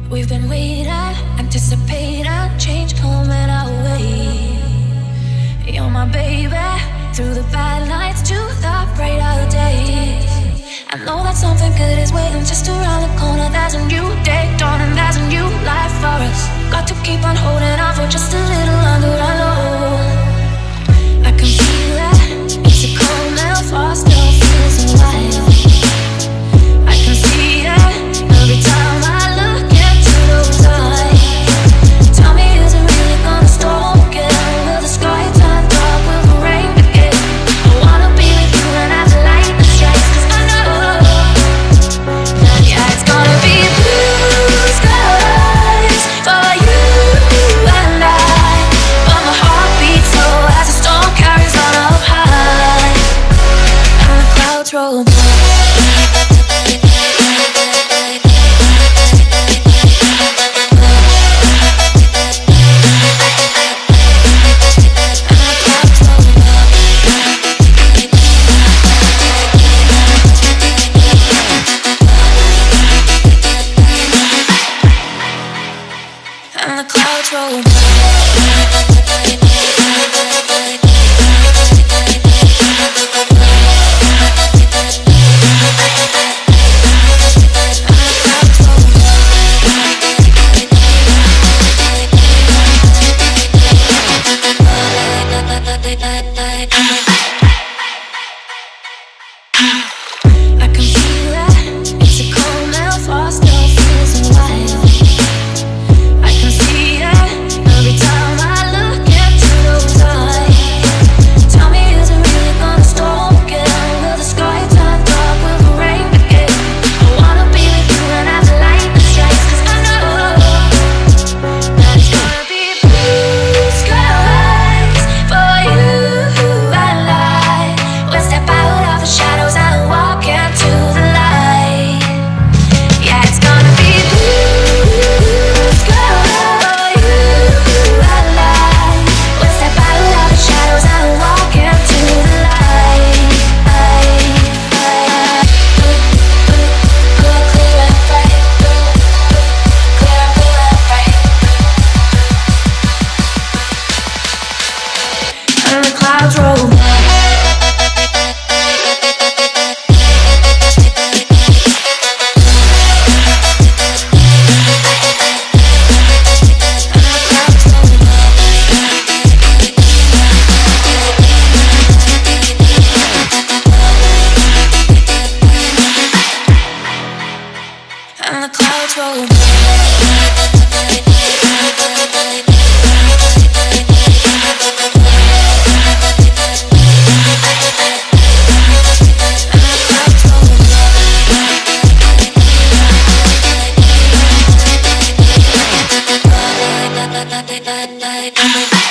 We've been waiting, anticipating change coming our way. You're my baby, through the bad nights to the brighter days. I know that something good is waiting just around the corner. There's a new day dawning, there's a new life for us. Got to keep on holding on for just a little longer, I know. I can feel it, it's a cold metal frost, still feels alive. I can see it, every time I look into those eyes. Tell me, is it really gonna storm again? Will the sky turn dark, will the rain begin? I wanna be with you and have the lightning strikes, 'cause I know, yeah, it's gonna be blue skies for you and I. But my heart beats slow as the storm carries on up high, and the clouds roll by. And the clouds roll by. I can feel it, it's a cold metal frost, still feels alive. I can see it, every time I look into those eyes. Tell me, is it really gonna storm again? Will the sky turn dark, will the rain begin? I wanna be with you and have the lightning strikes, 'cause I know that it's gonna be blue skies for you and I. We'll step out of the shadows and walk into the light. Yeah, it's gonna be blue skies for you and I. We'll step out of the shadows and walk into the light. Clear and bright, clear and blue and bright. And the clouds roll by. And the clouds roll by. Night.